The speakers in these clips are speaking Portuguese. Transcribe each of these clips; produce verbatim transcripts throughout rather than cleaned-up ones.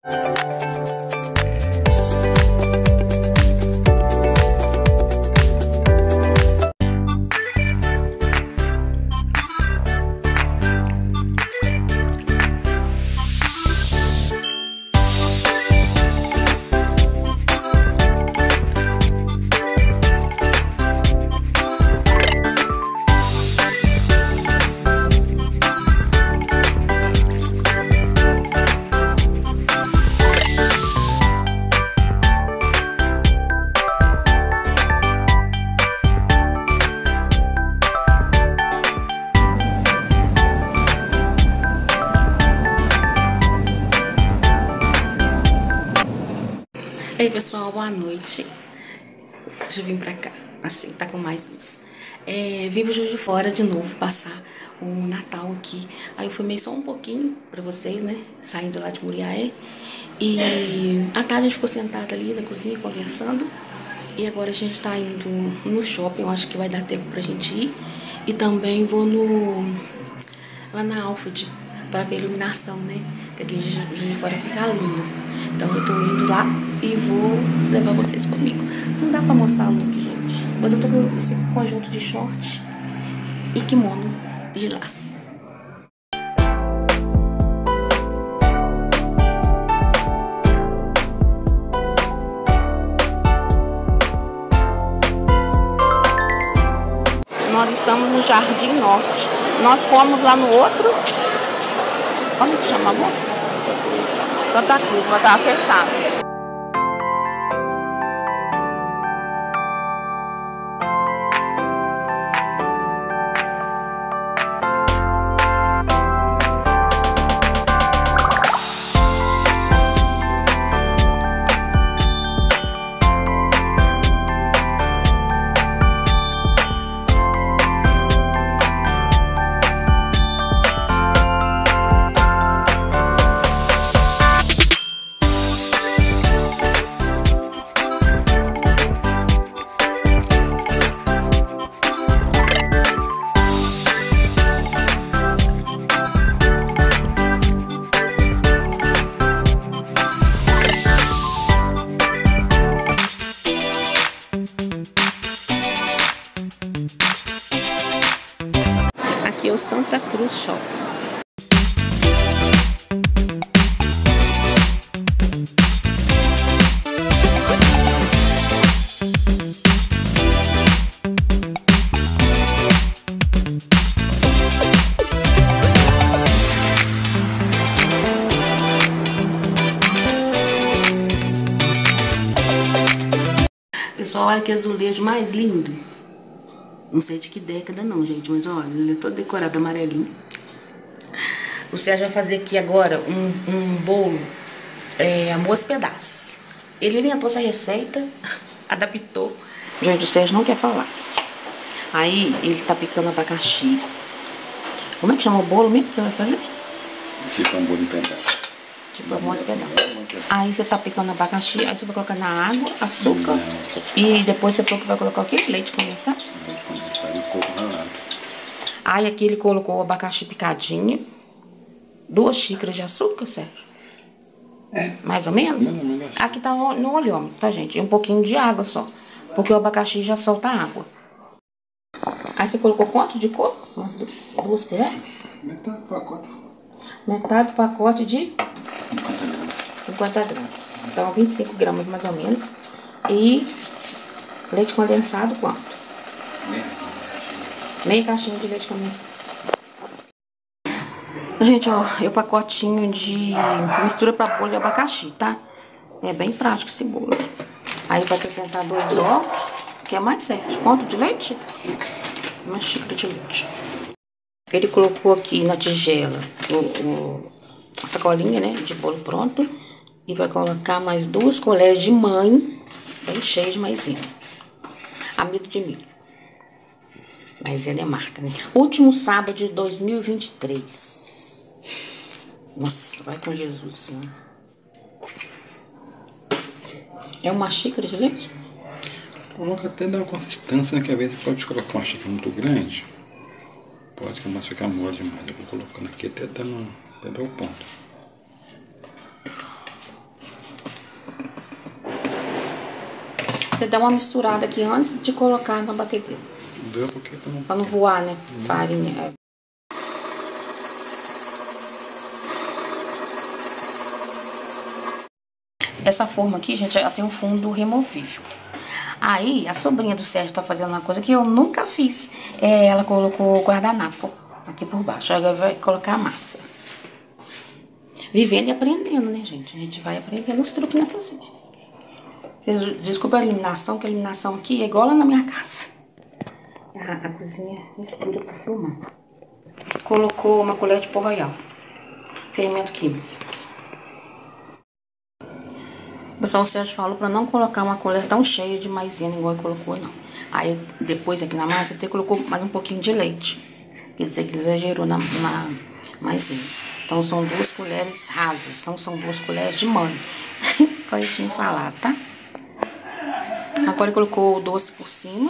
Ei pessoal, boa noite. Deixa eu vir pra cá, assim, tá com mais luz. É, vim pro Juiz de Fora de novo passar o Natal aqui. Aí eu filmei só um pouquinho pra vocês, né, saindo lá de Muriaé. E à tarde a gente ficou sentada ali na cozinha conversando. E agora a gente tá indo no shopping, eu acho que vai dar tempo pra gente ir. E também vou no lá na Alfred pra ver a iluminação, né, que aqui em Juiz de Fora fica lindo. Então eu tô indo lá e vou levar vocês comigo. Não dá pra mostrar o look, gente, mas eu tô com esse conjunto de short e kimono lilás. Nós estamos no Jardim Norte. Nós fomos lá no outro. Como que chama a moça? Santa Cruz, ela tava fechada. Aqui é o Santa Cruz Shopping. Pessoal, olha que azulejo mais lindo. Não sei de que década não, gente, mas olha, ele é todo decorado amarelinho. O Sérgio vai fazer aqui agora um, um bolo é, amor aos pedaços. Ele inventou essa receita, adaptou. Gente, o Sérgio não quer falar. Aí ele tá picando abacaxi. Como é que chama o bolo mesmo que você vai fazer? Tipo um bolo em pedaço. Tipo amor aos pedaços. Aí você tá picando abacaxi, aí você vai colocar na água, açúcar. E depois você vai colocar o quê? Leite condensado? Leite condensado e coco ralado. Aí aqui ele colocou o abacaxi picadinho. Duas xícaras de açúcar, Sérgio? É. Mais ou menos? Mais ou menos. Aqui tá no, no olhômetro, tá, gente? E um pouquinho de água só. Porque o abacaxi já solta água. Aí você colocou quanto de coco? Umas duas colheres? Metade do pacote. Metade do pacote de cinquenta gramas. cinquenta gramas. Então, vinte e cinco gramas mais ou menos. E leite condensado, quanto? Meia. Meia caixinha de leite condensado. Gente, ó, é o pacotinho de mistura pra bolo de abacaxi, tá? É bem prático esse bolo. Aí vai acrescentar dois ovos, que é mais certo. Quanto de leite? Uma xícara de leite. Ele colocou aqui na tigela o, o, a sacolinha, né, de bolo pronto. E vai colocar mais duas colheres de mãe, bem cheia de maisena. Amido de milho. Maisena é marca, né? Último sábado de dois mil e vinte e três. Nossa, vai com Jesus, né? É uma xícara de leite? Coloca até dar uma consistência, né? Que às vezes pode colocar uma xícara muito grande. Pode começar a ficar mole demais. Eu vou colocando aqui até dar, no, até dar o ponto. Você dá uma misturada aqui antes de colocar na batedeira. Deu porque tá. Pra não voar, né? Hum. Farinha. Essa forma aqui, gente, ela tem um fundo removível. Aí, a sobrinha do Sérgio tá fazendo uma coisa que eu nunca fiz. É, ela colocou guardanapo aqui por baixo. Agora vai colocar a massa. Vivendo e aprendendo, né, gente? A gente vai aprendendo os truques na cozinha. Desculpa a iluminação, que a iluminação aqui é igual lá na minha casa. A, a cozinha é escura pra filmar. Colocou uma colher de pó royal. Fermento químico. O pessoal, o Sérgio falou pra não colocar uma colher tão cheia de maisena igual ele colocou, não. Aí, depois aqui na massa, ele colocou mais um pouquinho de leite. Quer dizer que exagerou na, na maisena. Então, são duas colheres rasas. Então, são duas colheres de mãe. Como eu tinha falado, tá? Agora, ele colocou o doce por cima.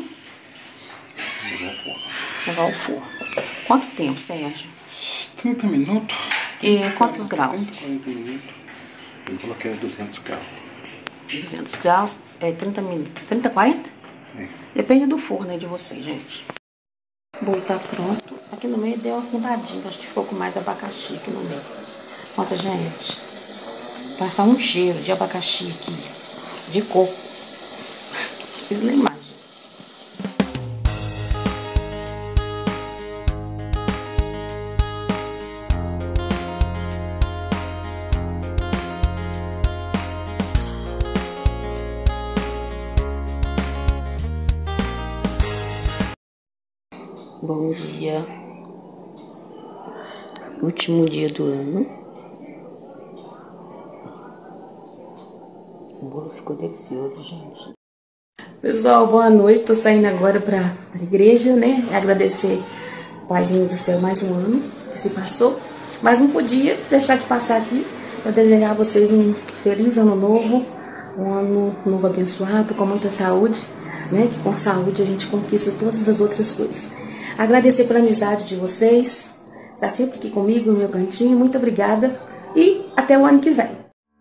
Levar ao forno. Quanto tempo, Sérgio? trinta minutos. E quantos graus? quarenta minutos. Eu coloquei duzentos graus. duzentos graus, é trinta minutos. trinta, quarenta? É. Depende do forno aí de vocês, gente. O bolo tá pronto. Aqui no meio deu uma fundadinha. Acho que ficou com mais abacaxi aqui no meio. Nossa, gente. Passa um cheiro de abacaxi aqui. De coco. Vocês nem imaginam. Bom dia, último dia do ano. O bolo ficou delicioso, gente. Pessoal, boa noite. Tô saindo agora pra igreja, né? Agradecer o Paizinho do Céu mais um ano que se passou. Mas não podia deixar de passar aqui para desejar a vocês um feliz ano novo, um ano novo abençoado, com muita saúde, né? Que com saúde a gente conquista todas as outras coisas. Agradecer pela amizade de vocês. Está sempre aqui comigo no meu cantinho. Muito obrigada. E até o ano que vem.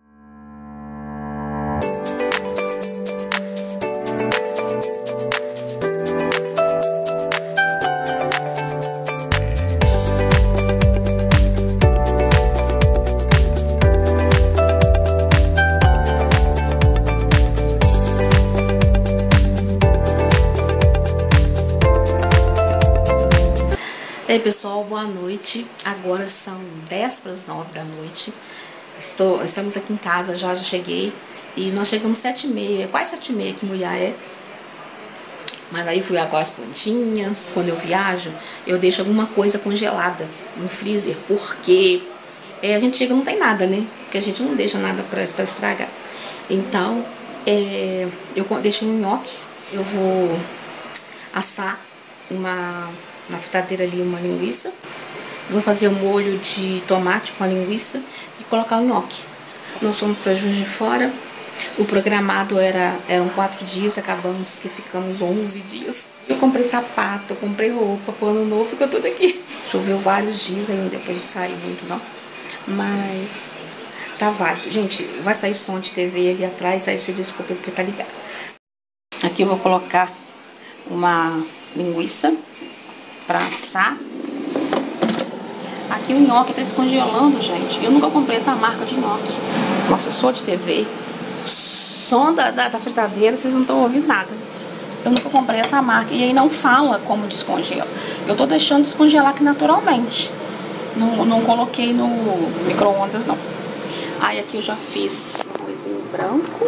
E aí, pessoal, boa noite. Agora são dez para as nove da noite. Estou, estamos aqui em casa, já, já cheguei. E nós chegamos sete e meia, quase sete e meia que mulher é. Mas aí fui agora as plantinhas. Quando eu viajo, eu deixo alguma coisa congelada no freezer. Porque é, a gente chega e não tem nada, né? Porque a gente não deixa nada para estragar. Então, é, eu deixei um nhoque. Eu vou assar uma... na fritadeira ali uma linguiça. Vou fazer um molho de tomate com a linguiça e colocar o nhoque. Nós fomos para Juiz de Fora. O programado era, eram quatro dias, acabamos que ficamos onze dias. Eu comprei sapato, eu comprei roupa pro ano novo, ficou tudo aqui. Choveu vários dias ainda, depois de sair muito não. Mas tá válido. Gente, vai sair som de T V ali atrás, aí você desculpa porque tá ligado. Aqui eu vou colocar uma linguiça pra assar. Aqui o nhoque tá descongelando, gente. Eu nunca comprei essa marca de nhoque. Nossa, eu sou de T V. Som da, da, da fritadeira, vocês não estão ouvindo nada. Eu nunca comprei essa marca. E aí não fala como descongela. Eu tô deixando descongelar aqui naturalmente. Não, não coloquei no micro-ondas, não. Aí aqui eu já fiz arrozinho branco.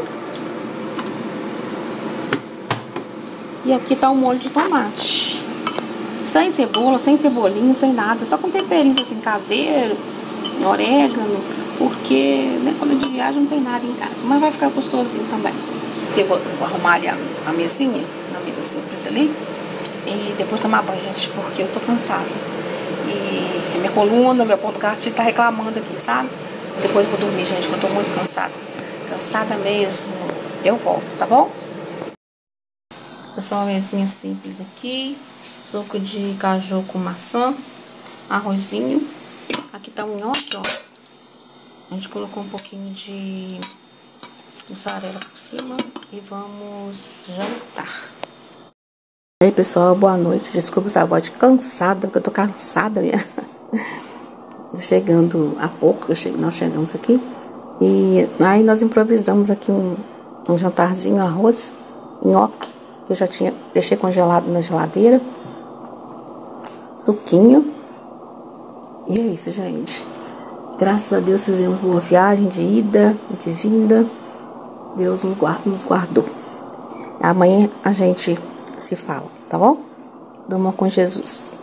E aqui tá o molho de tomate. Sem cebola, sem cebolinha, sem nada. Só com temperinhos assim, caseiro, orégano. Porque, né, quando eu de viagem não tem nada em casa. Mas vai ficar gostosinho também. Eu vou, vou arrumar ali a, a mesinha, na mesa simples ali. E depois tomar banho, gente, porque eu tô cansada. E minha coluna, meu ponto cartilho tá reclamando aqui, sabe? Depois eu vou dormir, gente, que eu tô muito cansada. Cansada mesmo. Eu volto, tá bom? Pessoal, uma mesinha simples aqui. Suco de caju com maçã. Arrozinho. Aqui tá um nhoque, ó. A gente colocou um pouquinho de mussarela por cima e vamos jantar. E aí, pessoal, boa noite. Desculpa essa voz cansada, porque eu tô cansada mesmo. Chegando há pouco, eu cheguei, nós chegamos aqui. E aí nós improvisamos aqui um, um jantarzinho, arroz, nhoque, que eu já tinha, deixei congelado na geladeira. Suquinho. E é isso, gente. Graças a Deus fizemos boa viagem de ida e de vinda. Deus nos guardou, nos guardou. Amanhã a gente se fala, tá bom? Durma com Jesus.